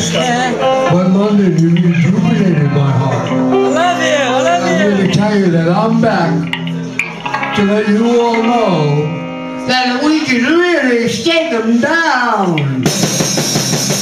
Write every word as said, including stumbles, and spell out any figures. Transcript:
But London, you rejuvenated my heart. I love you, I love you. I'm here to tell you that I'm back to let you all know that we can really shake them down.